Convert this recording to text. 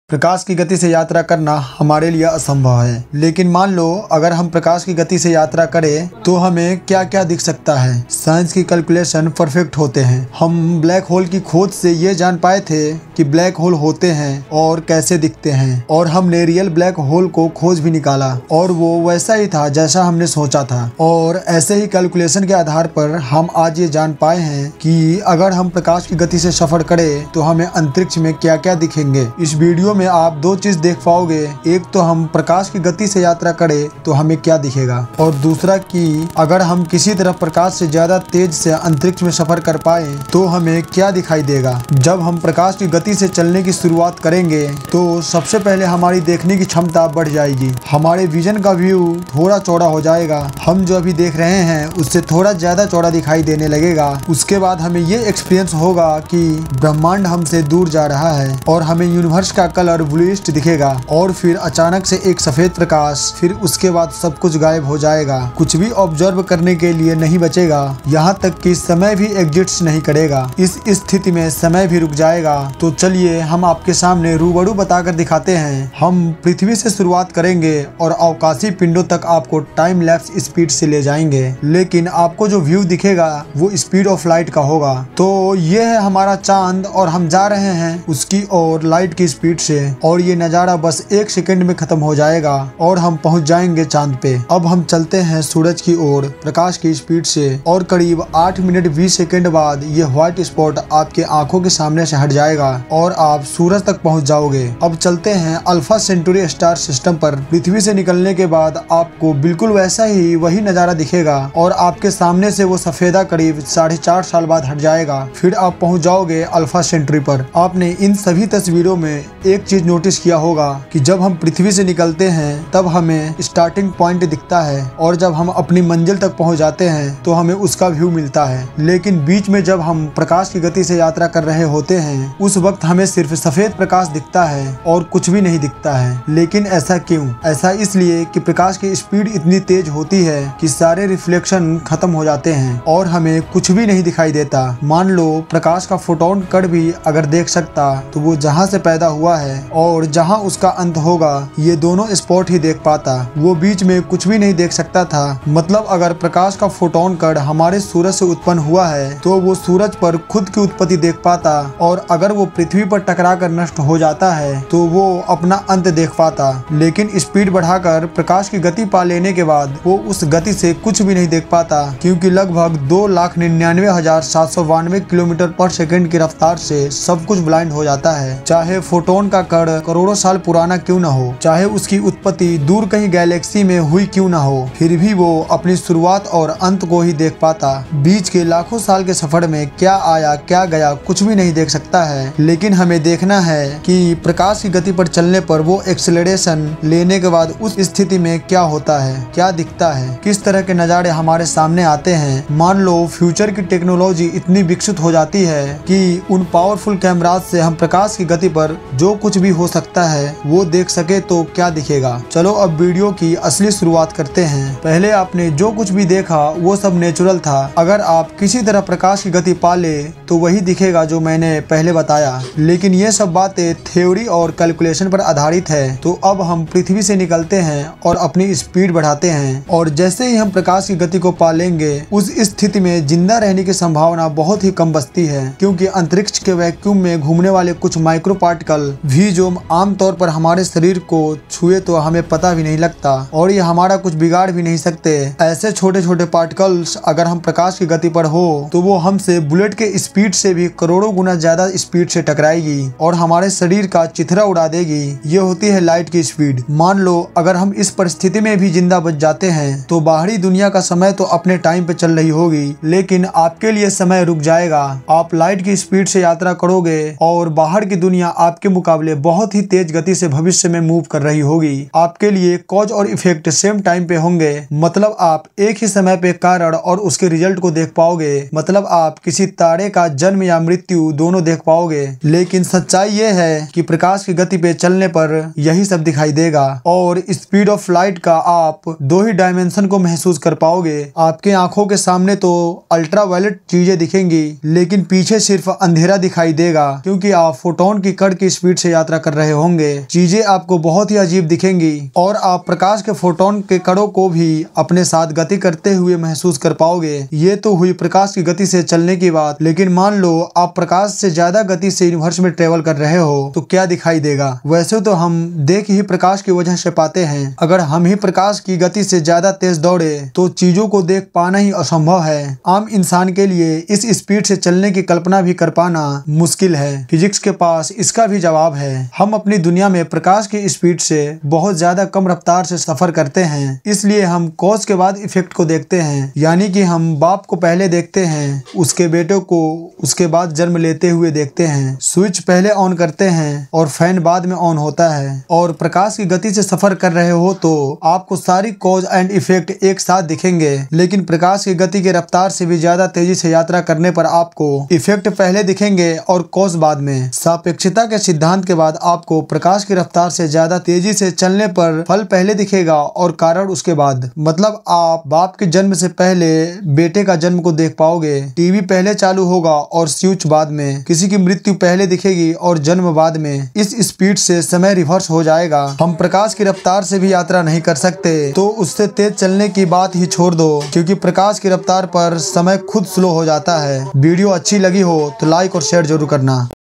प्रकाश की गति से यात्रा करना हमारे लिए असंभव है, लेकिन मान लो अगर हम प्रकाश की गति से यात्रा करें तो हमें क्या क्या दिख सकता है। साइंस की कैलकुलेशन परफेक्ट होते हैं। हम ब्लैक होल की खोज से ये जान पाए थे कि ब्लैक होल होते हैं और कैसे दिखते हैं, और हमने रियल ब्लैक होल को खोज भी निकाला और वो वैसा ही था जैसा हमने सोचा था। और ऐसे ही कैलकुलेशन के आधार पर हम आज ये जान पाए हैं कि अगर हम प्रकाश की गति से सफर करें तो हमें अंतरिक्ष में क्या क्या दिखेंगे। इस वीडियो में आप दो चीज देख पाओगे, एक तो हम प्रकाश की गति से यात्रा करें तो हमें क्या दिखेगा, और दूसरा कि अगर हम किसी तरह प्रकाश से ज्यादा तेज से अंतरिक्ष में सफर कर पाए तो हमें क्या दिखाई देगा। जब हम प्रकाश की गति से चलने की शुरुआत करेंगे तो सबसे पहले हमारी देखने की क्षमता बढ़ जाएगी, हमारे विजन का व्यू थोड़ा चौड़ा हो जाएगा। हम जो अभी देख रहे हैं उससे थोड़ा ज्यादा चौड़ा दिखाई देने लगेगा। उसके बाद हमें ये एक्सपीरियंस होगा कि ब्रह्मांड हमसे दूर जा रहा है और हमें यूनिवर्स का कलर ब्लूइश दिखेगा, और फिर अचानक से एक सफेद प्रकाश, फिर उसके बाद सब कुछ गायब हो जाएगा। कुछ भी ऑब्जर्व करने के लिए नहीं बचेगा, यहाँ तक कि समय भी एग्जिस्ट नहीं करेगा। इस स्थिति में समय भी रुक जाएगा। तो चलिए हम आपके सामने रूबरू बताकर दिखाते हैं। हम पृथ्वी से शुरुआत करेंगे और अवकाशी पिंडों तक आपको टाइम लैप्स स्पीड से ले जाएंगे, लेकिन आपको जो व्यू दिखेगा वो स्पीड ऑफ लाइट का होगा। तो ये है हमारा चांद और हम जा रहे हैं उसकी ओर लाइट की स्पीड से, और ये नज़ारा बस 1 सेकंड में खत्म हो जाएगा और हम पहुंच जाएंगे चांद पे। अब हम चलते हैं सूरज की ओर प्रकाश की स्पीड से, और करीब 8 मिनट 20 सेकंड बाद ये व्हाइट स्पॉट आपके आंखों के सामने से हट जाएगा और आप सूरज तक पहुंच जाओगे। अब चलते हैं अल्फा सेंटुरी स्टार सिस्टम पर। पृथ्वी से निकलने के बाद आपको बिल्कुल वैसा ही वही नज़ारा दिखेगा और आपके सामने से वो सफेदा करीब 4.5 साल बाद हट जाएगा। फिर आप पहुँच जाओगे अल्फा सेंटुरी पर। आपने इन सभी तस्वीरों में एक चीज नोटिस किया होगा कि जब हम पृथ्वी से निकलते हैं तब हमें स्टार्टिंग पॉइंट दिखता है, और जब हम अपनी मंजिल तक पहुंच जाते हैं तो हमें उसका व्यू मिलता है। लेकिन बीच में जब हम प्रकाश की गति से यात्रा कर रहे होते हैं उस वक्त हमें सिर्फ सफेद प्रकाश दिखता है और कुछ भी नहीं दिखता है। लेकिन ऐसा क्यों? ऐसा इसलिए कि प्रकाश की स्पीड इतनी तेज होती है कि सारे रिफ्लेक्शन खत्म हो जाते हैं और हमें कुछ भी नहीं दिखाई देता। मान लो प्रकाश का फोटोन कण भी अगर देख सकता तो वो जहाँ से पैदा हुआ है और जहां उसका अंत होगा ये दोनों स्पॉट ही देख पाता, वो बीच में कुछ भी नहीं देख सकता था। मतलब अगर प्रकाश का फोटोन कण हमारे सूरज से उत्पन्न हुआ है तो वो सूरज पर खुद की उत्पत्ति देख पाता, और अगर वो पृथ्वी पर टकरा कर नष्ट हो जाता है तो वो अपना अंत देख पाता। लेकिन स्पीड बढ़ाकर प्रकाश की गति पा लेने के बाद वो उस गति से कुछ भी नहीं देख पाता, क्योंकि लगभग 2,99,792 किलोमीटर पर सेकंड की रफ्तार से सब कुछ ब्लाइंड हो जाता है। चाहे फोटोन का कण करोड़ों साल पुराना क्यों न हो, चाहे उसकी उत्पत्ति दूर कहीं गैलेक्सी में हुई क्यों न हो, फिर भी वो अपनी शुरुआत और अंत को ही देख पाता। बीच के लाखों साल के सफर में क्या आया क्या गया कुछ भी नहीं देख सकता है। लेकिन हमें देखना है कि प्रकाश की गति पर चलने पर वो एक्सेलरेशन लेने के बाद उस स्थिति में क्या होता है, क्या दिखता है, किस तरह के नज़ारे हमारे सामने आते हैं। मान लो फ्यूचर की टेक्नोलॉजी इतनी विकसित हो जाती है कि उन पावरफुल कैमराज से हम प्रकाश की गति पर जो कुछ भी हो सकता है वो देख सके तो क्या दिखेगा। चलो अब वीडियो की असली शुरुआत करते हैं। पहले आपने जो कुछ भी देखा वो सब नेचुरल था। अगर आप किसी तरह प्रकाश की गति पा ले तो वही दिखेगा जो मैंने पहले बताया, लेकिन ये सब बातें थ्योरी और कैलकुलेशन पर आधारित है। तो अब हम पृथ्वी से निकलते हैं और अपनी स्पीड बढ़ाते हैं, और जैसे ही हम प्रकाश की गति को पा लेंगे उस स्थिति में जिंदा रहने की संभावना बहुत ही कम बचती है, क्योंकि अंतरिक्ष के वैक्यूम में घूमने वाले कुछ माइक्रो पार्टिकल भी जो आमतौर पर हमारे शरीर को छुए तो हमें पता भी नहीं लगता, और ये हमारा कुछ बिगाड़ भी नहीं सकते। ऐसे छोटे छोटे पार्टिकल्स अगर हम प्रकाश की गति पर हो तो वो हमसे बुलेट के स्पीड से भी करोड़ों गुना ज्यादा स्पीड से टकराएगी और हमारे शरीर का चिथड़ा उड़ा देगी। ये होती है लाइट की स्पीड। मान लो अगर हम इस परिस्थिति में भी जिंदा बच जाते हैं तो बाहरी दुनिया का समय तो अपने टाइम पे चल रही होगी, लेकिन आपके लिए समय रुक जाएगा। आप लाइट की स्पीड से यात्रा करोगे और बाहर की दुनिया आपके मुकाबले बहुत ही तेज गति से भविष्य में मूव कर रही होगी। आपके लिए कॉज और इफेक्ट सेम टाइम पे होंगे, मतलब आप एक ही समय पे कारण और उसके रिजल्ट को देख पाओगे। मतलब आप किसी तारे का जन्म या मृत्यु दोनों देख पाओगे। लेकिन सच्चाई ये है कि प्रकाश की गति पे चलने पर यही सब दिखाई देगा, और स्पीड ऑफ लाइट का आप 2 ही डायमेंशन को महसूस कर पाओगे। आपके आंखों के सामने तो अल्ट्रावायलेट चीजें दिखेंगी, लेकिन पीछे सिर्फ अंधेरा दिखाई देगा, क्योंकि आप फोटोन की कण की स्पीड से यात्रा कर रहे होंगे, चीजें आपको बहुत ही अजीब दिखेंगी और आप प्रकाश के फोटोन के कणों को भी अपने साथ गति करते हुए महसूस कर पाओगे। ये तो हुई प्रकाश की गति से चलने की बात, लेकिन मान लो आप प्रकाश से ज्यादा गति से यूनिवर्स में ट्रेवल कर रहे हो तो क्या दिखाई देगा? वैसे तो हम देख ही प्रकाश की वजह से पाते हैं। अगर हम ही प्रकाश की गति से ज्यादा तेज दौड़े तो चीजों को देख पाना ही असंभव है। आम इंसान के लिए इस स्पीड से चलने की कल्पना भी कर पाना मुश्किल है। फिजिक्स के पास इसका भी जवाब है। हम अपनी दुनिया में प्रकाश की स्पीड से बहुत ज्यादा कम रफ्तार से सफर करते हैं, इसलिए हम कॉज के बाद इफेक्ट को देखते हैं। यानी कि हम बाप को पहले देखते हैं, उसके बेटे को उसके बाद जन्म लेते हुए देखते हैं। स्विच पहले ऑन करते हैं और फैन बाद में ऑन होता है। और प्रकाश की गति से सफर कर रहे हो तो आपको सारी कॉज एंड इफेक्ट एक साथ दिखेंगे, लेकिन प्रकाश की गति के रफ्तार से भी ज्यादा तेजी से यात्रा करने पर आपको इफेक्ट पहले दिखेंगे और कॉज बाद में। सापेक्षता के सिद्धांत के बाद आपको प्रकाश की रफ्तार से ज्यादा तेजी से चलने पर फल पहले दिखेगा और कारण उसके बाद। मतलब आप बाप के जन्म से पहले बेटे का जन्म को देख पाओगे, टीवी पहले चालू होगा और स्विच बाद में, किसी की मृत्यु पहले दिखेगी और जन्म बाद में। इस स्पीड से समय रिवर्स हो जाएगा। हम प्रकाश की रफ्तार से भी यात्रा नहीं कर सकते तो उससे तेज चलने की बात ही छोड़ दो, क्योंकि प्रकाश की रफ्तार पर समय खुद स्लो हो जाता है। वीडियो अच्छी लगी हो तो लाइक और शेयर जरूर करना।